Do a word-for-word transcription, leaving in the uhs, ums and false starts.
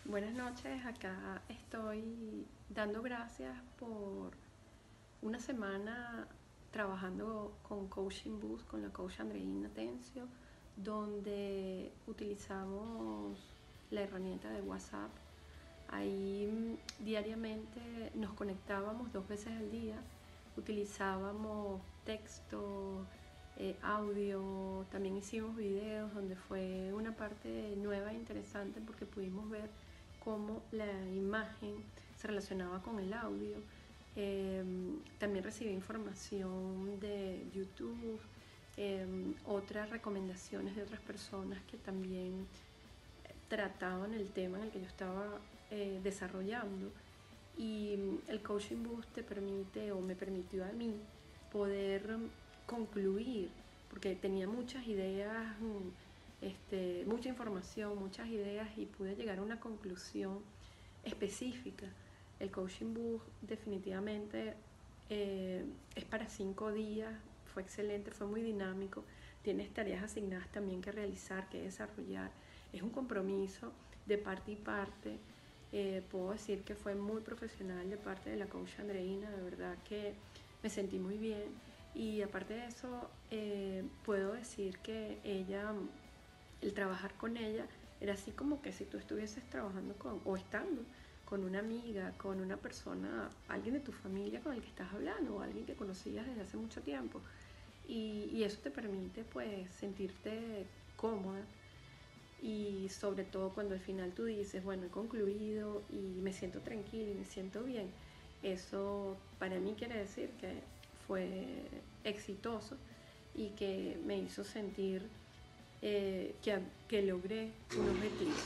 Buenas noches, acá estoy dando gracias por una semana trabajando con Coaching Boost, con la coach Andreina Tencio, donde utilizamos la herramienta de WhatsApp. Ahí mm, diariamente nos conectábamos dos veces al día, utilizábamos texto, eh, audio, también hicimos videos donde fue una parte nueva e interesante porque pudimos ver cómo la imagen se relacionaba con el audio. Eh, También recibí información de YouTube, eh, otras recomendaciones de otras personas que también trataban el tema en el que yo estaba eh, desarrollando. Y el Coaching Boost te permite, o me permitió a mí, poder concluir, porque tenía muchas ideas, este, mucha información, muchas ideas, y pude llegar a una conclusión específica. El Coaching Boost definitivamente eh, es para cinco días, fue excelente, fue muy dinámico, tienes tareas asignadas también que realizar, que desarrollar, es un compromiso de parte y parte. Eh, puedo decir que fue muy profesional de parte de la coach Andreina, de verdad que me sentí muy bien. Y aparte de eso, eh, puedo decir que ella, el trabajar con ella, era así como que si tú estuvieses trabajando con, o estando con una amiga, con una persona, alguien de tu familia con el que estás hablando, o alguien que conocías desde hace mucho tiempo. Y, y eso te permite pues sentirte cómoda, y sobre todo cuando al final tú dices, bueno, he concluido y me siento tranquila y me siento bien, eso para mí quiere decir que fue exitoso y que me hizo sentir eh, que, que logré un objetivo.